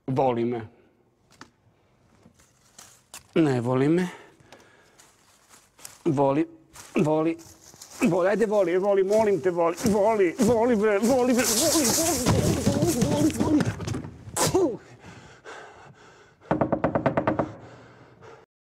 Voli me. Ne voli me. Voli. Ajde voli, molim te, voli, bre, voli.